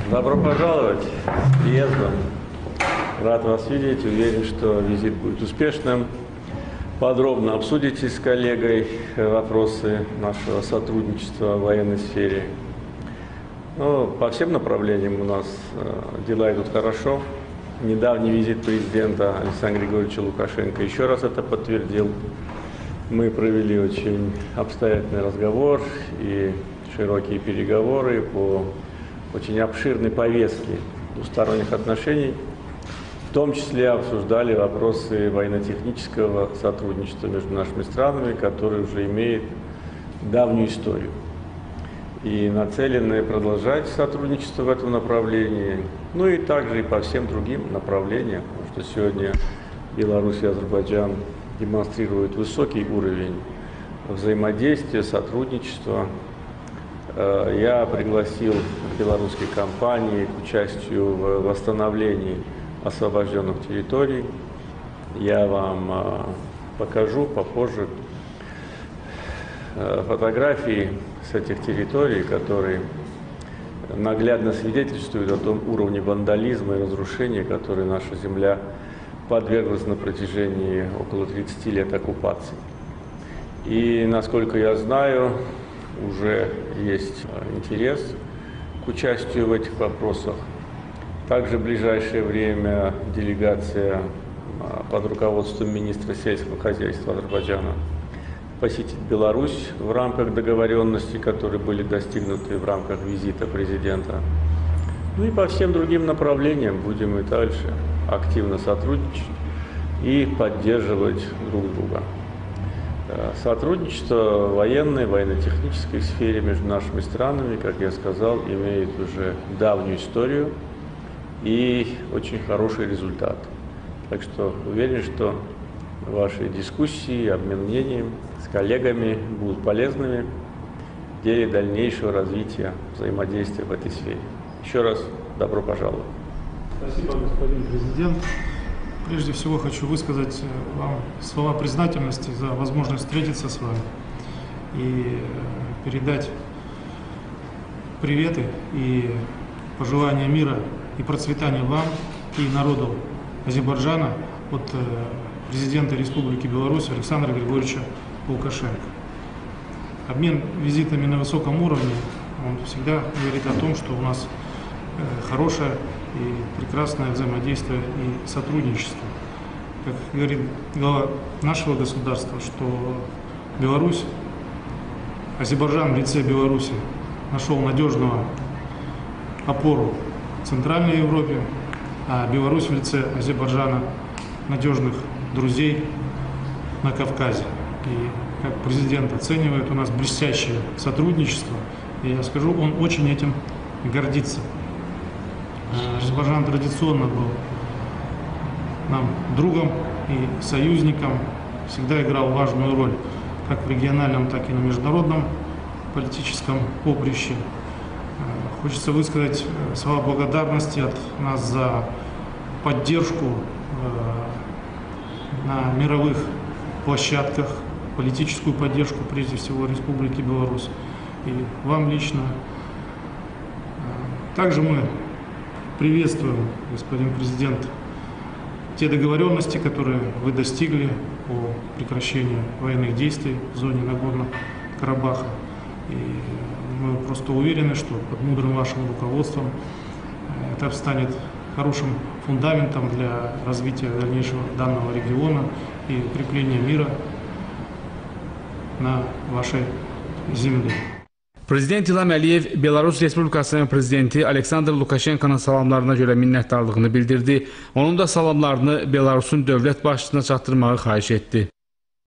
Добро пожаловать с приездом. Рад вас видеть. Уверен, что визит будет успешным. Подробно обсудите с коллегой вопросы нашего сотрудничества в военной сфере. По всем направлениям у нас дела идут хорошо. Недавний визит президента Александра Григорьевича Лукашенко еще раз это подтвердил. Мы провели очень обстоятельный разговор и широкие переговоры по очень обширной повестке двусторонних отношений. В том числе обсуждали вопросы военно-технического сотрудничества между нашими странами, которые уже имеют давнюю историю. И нацелены продолжать сотрудничество в этом направлении, и также и по всем другим направлениям, потому что сегодня Беларусь и Азербайджан демонстрируют высокий уровень взаимодействия, сотрудничества. Я пригласил белорусские компании к участию в восстановлении освобожденных территорий. Я вам покажу попозже фотографии с этих территорий, которые наглядно свидетельствуют о том уровне вандализма и разрушения, который наша земля подверглась на протяжении около 30 лет оккупации. И, насколько я знаю, уже есть интерес к участию в этих вопросах. Также в ближайшее время делегация под руководством министра сельского хозяйства Азербайджана посетит Беларусь в рамках договоренностей, которые были достигнуты в рамках визита президента. И по всем другим направлениям будем и дальше активно сотрудничать и поддерживать друг друга. Сотрудничество в военной, военно-технической сфере между нашими странами, как я сказал, имеет уже давнюю историю и очень хороший результат. Так что уверен, что ваши дискуссии, обмен мнением с коллегами будут полезными в деле дальнейшего развития взаимодействия в этой сфере. Еще раз добро пожаловать. Спасибо, господин президент. Прежде всего хочу высказать вам слова признательности за возможность встретиться с вами и передать приветы и пожелания мира и процветания вам и народу Азербайджана от президента Республики Беларусь Александра Григорьевича Лукашенко. Обмен визитами на высоком уровне, он всегда говорит о том, что у нас хорошее и прекрасное взаимодействие и сотрудничество. Как говорит глава нашего государства, что Беларусь, Азербайджан в лице Беларуси нашел надежную опору в Центральной Европе, а Беларусь в лице Азербайджана надежных друзей на Кавказе. И как президент оценивает у нас блестящее сотрудничество, и я скажу, он очень этим гордится. Азербайджан традиционно был нам другом и союзником, всегда играл важную роль как в региональном, так и на международном политическом поприще. Хочется высказать слова благодарности от нас за поддержку на мировых площадках, политическую поддержку, прежде всего, Республики Беларусь и вам лично. Также мы приветствуем, господин президент, те договоренности, которые вы достигли о прекращении военных действий в зоне Нагорного Карабаха. И мы просто уверены, что под мудрым вашим руководством это станет хорошим фундаментом для развития дальнейшего данного региона и укрепления мира на вашей земле. Prezident İlham Əliyev Belarus Respublikasının prezidenti Aleksandr Lukashenko'nun salamlarına görə minnətdarlığını bildirdi. Onun da salamlarını Belarusun dövlət başçısına çatdırmağı xahiş etdi.